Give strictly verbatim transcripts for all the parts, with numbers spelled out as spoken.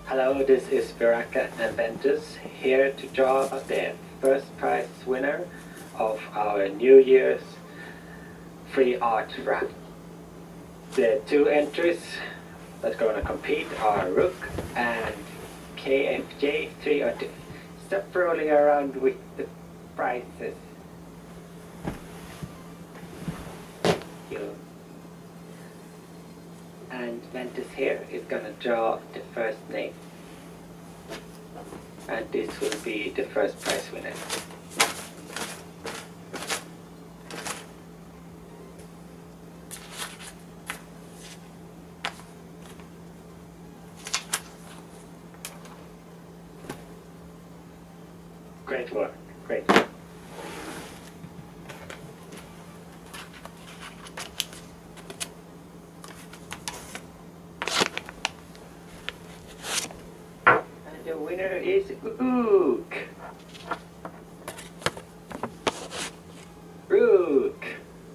Hello, this is Byracka and Ventus here to draw the first prize winner of our New Year's free art raffle. The two entries that's going to compete are Rook and K F J three oh two. Stop rolling around with the prizes. Thank you. And Ventus here is going to draw the first name. And this will be the first prize winner. Great work, great work. The winner is Rook. Rook.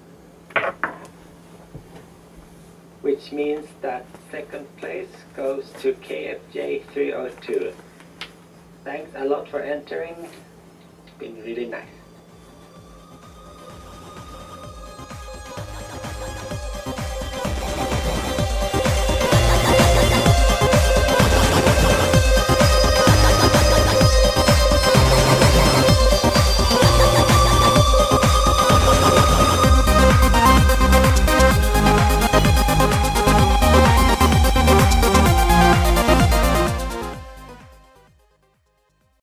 Which means that second place goes to K F J three oh two. Thanks a lot for entering. It's been really nice.